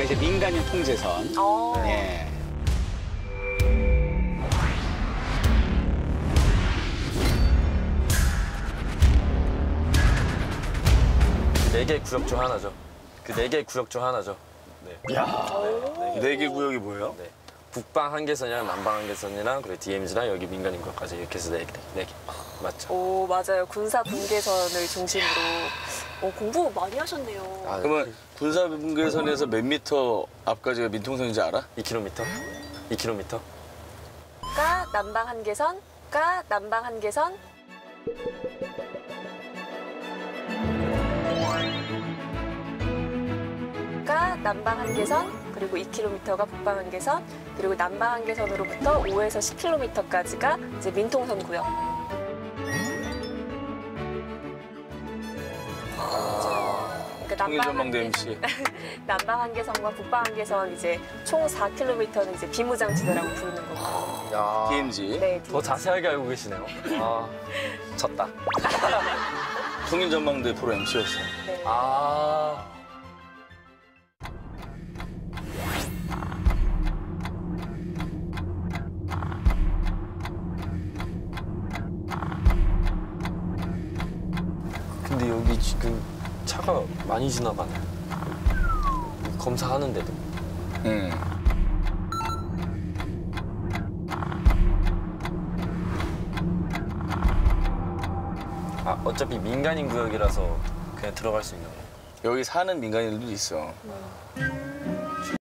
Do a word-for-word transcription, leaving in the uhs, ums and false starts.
여기가 이제 민간인 통제선. 어. 예. 네 개 구역 중 하나죠. 그 네 개 구역 중 하나죠. 네. 야, 네, 네 개 구역이 뭐예요? 네. 북방 한계선이랑 남방 한계선이랑 그리고 디엠지랑 여기 민간인 구역까지 이렇게 해서 네 개. 네 개. 맞죠? 오, 맞아요. 군사 분계선을 중심으로. 오, 공부 많이 하셨네요. 아, 그러면 군사 분계선에서 몇 미터 앞까지가 민통선인지 알아? 이 킬로미터? 이 킬로미터? 가 남방 한계선, 가 남방 한계선. 가 남방 한계선, 그리고 이 킬로미터가 북방 한계선, 그리고 남방 한계선으로부터 오에서 십 킬로미터까지가 이제 민통선 구역. 그러니까 통일전망대 한계- 엠씨. 남방 한계선과 북방 한계선 이제 총 사 킬로미터는 이제 비무장지대라고 부르는 거고. 야. 디엠지. 네, 더 자세하게 알고 계시네요. 아, 졌다. 통일전망대 프로 엠씨였어. 네. 아. 근데 여기 지금 차가 많이 지나가네. 검사하는데도. 응. 아, 어차피 민간인 구역이라서 그냥 들어갈 수 있는 거. 여기 사는 민간인들도 있어. 음.